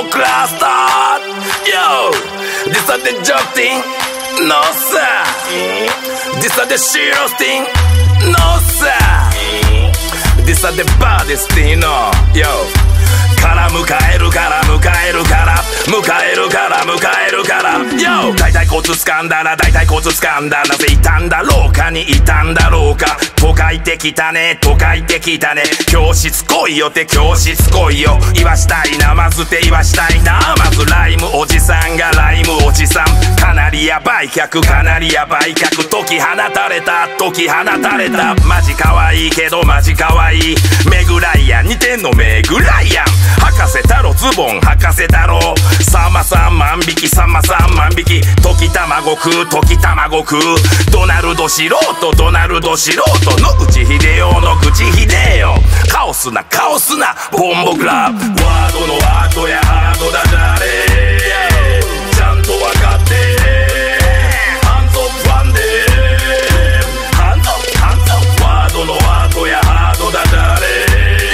class start. Yo, this are the joke thing. No sir. This are the serious thing. No sir. This are the baddest thing. No, yo. から迎えるから迎えるから迎えるから迎えるから Yo 大体コツ掴んだら大体コツ掴んだなぜいたんだろうかにいたんだろうか都会ってきたね都会ってきたね教室来いよって教室来いよ言わしたいなまずって言わしたいなまずライムおじさんがライムおじさんかなりヤバい客かなりヤバい客解き放たれた解き放たれたマジ可愛いけどマジ可愛いメグライアン似てんのメグライアン博士太郎ズボン博士太郎さんまさん万引きさんまさん万引き溶き卵食う溶き卵食うドナルド素人ドナルド素人の口秀夫の口秀夫カオスなカオスなボンボクラワードのアートやハードだ誰ちゃんと分かってハンズオファンでハンズオフハンズオフワードのアートやハードだ誰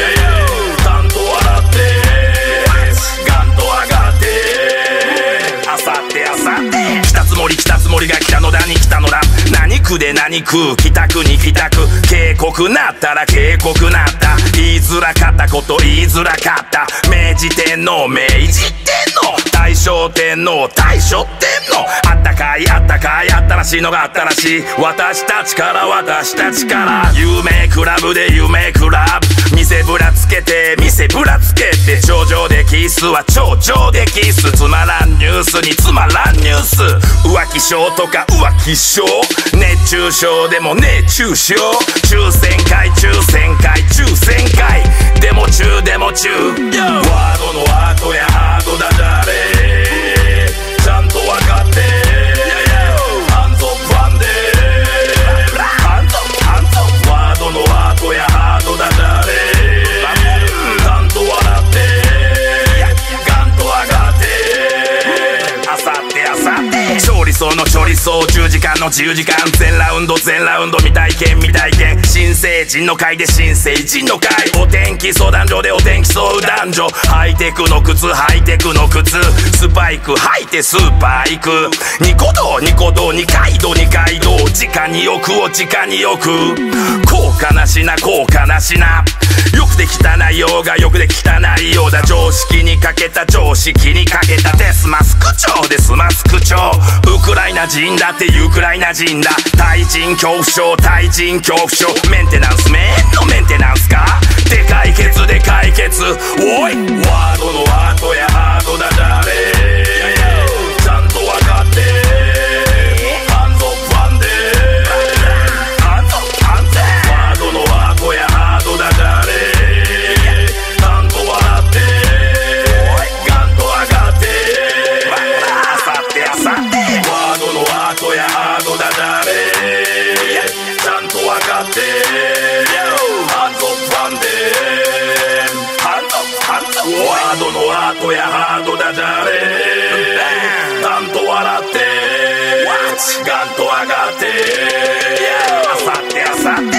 来たつもりが来たのだに来たのだ何区で何区北区に北区警告なったら警告なった言いづらかったこと言いづらかった明治天皇明治天皇大正天皇大正天皇あったかいあったかい新しいのがあったらしい私たちから私たちから夢クラブで夢クラブ店ぶらつけて店ぶらつけて頂上でキスは頂上でキスつまらんニュースにつまらんニュース浮気症とか浮気症熱中症でも熱中症抽選会抽選会抽選会デモ中デモ中ワードのアートやハードだ誰ちゃんと分かってハンズオファンでハンズオフハンズオフワードのアートやハードだ誰ちゃんと笑ってガンと上がってあさってあさって調理層の調理層10時間の10時間全ラウンド未体験未体験新成人の会で新成人の会お天気相談所でお天気相談所ハイテクの靴ハイテクの靴スパイク履いてスーパー行くニコ動ニコ動二階堂二階堂直に置くを直に置く高価な品高価な品よくできた内容がよくできた内容だ常識にかけた常識にかけたデスマスク長デスマスク長ウクライナ人だってウクライナ人だ対人恐怖症対人恐怖症メンテナンスメンのメンテナンスかで解決で解決おいワードのアートやハードだ誰ちゃんと分かってハンズオファンでハンズオフハンズワードのアートやハードだ誰ちゃんと笑ってガンと上がってあさってあさってワードのアートやハードだ誰ちゃんと分かってハンズオファンでハンズオフハンズオフワードのアートやハードだ誰ちゃんと笑ってガンと上がってあさってあさって